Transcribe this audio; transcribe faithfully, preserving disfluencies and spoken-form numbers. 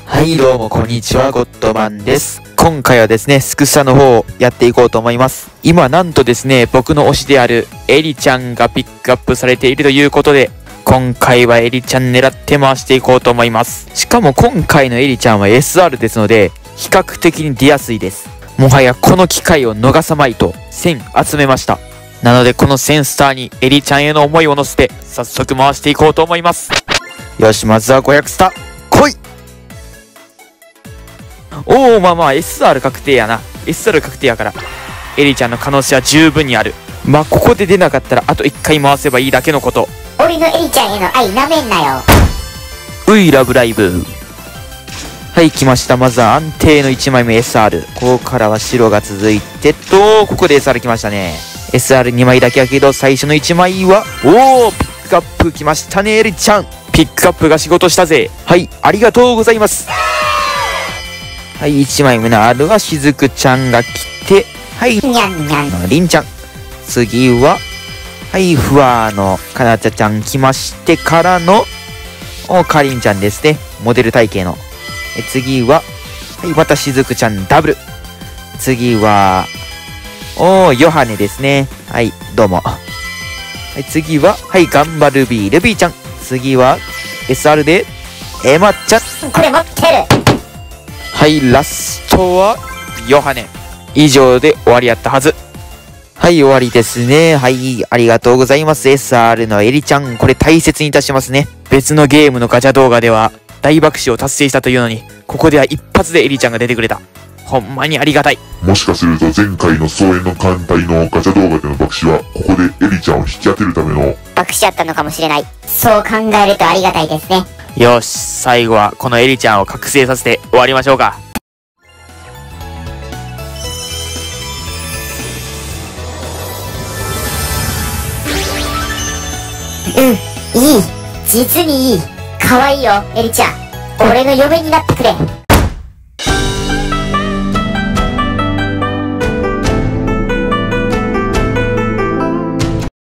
はいどうもこんにちは、ゴッドマンです。今回はですね、スクサの方をやっていこうと思います。今なんとですね、僕の推しであるエリちゃんがピックアップされているということで、今回はエリちゃん狙って回していこうと思います。しかも今回のエリちゃんは エスアール ですので、比較的に出やすいです。もはやこの機会を逃さまいとせん集めました。なのでこのせんスターにエリちゃんへの思いを乗せて早速回していこうと思います。よし、まずはごひゃくスタ来い。おお、まあまあ エスアール 確定やな。 エスアール 確定やからエリちゃんの可能性は十分にある。まあここで出なかったらあといっかい回せばいいだけのこと。 俺のエリちゃんへの愛なめんなよ。 ういラブライブ。はい来ました。まずは安定のいちまいめ エスアール。 ここからは白が続いてと、ここで エスアール 来ましたね。 エスアールに 枚だけやけど最初のいちまいはおおピックアップ来ましたね。エリちゃんピックアップが仕事したぜ。はいありがとうございます。はい、いちまいめの R はしずくちゃんが来て、はい、 にゃんにゃん。 りんちゃん。次は、はい、ふわーのかなちゃちゃん来ましてからの、おかりんちゃんですね。モデル体型の。え次は、はい、またしずくちゃんダブル。次は、おー、ヨハネですね。はい、どうも。はい、次は、はい、ガンバルビー、ルビーちゃん。次は、エスアール で、エマちゃん。 これ持ってる。 はい、ラストは、ヨハネ。以上で終わりやったはず。はい、終わりですね。はい、ありがとうございます。エスアール のエリちゃん、これ大切にいたしますね。別のゲームのガチャ動画では、大爆笑を達成したというのに、ここでは一発でエリちゃんが出てくれた。ほんまにありがたい。 もしかすると前回の総演の艦隊のガチャ動画での爆死は、ここでエリちゃんを引き当てるための爆死やったのかもしれない。そう考えるとありがたいですね。 よし、最後はこのエリちゃんを覚醒させて終わりましょうか。 うん、いい。実にいい。可愛いよ、エリちゃん。俺の嫁になってくれ。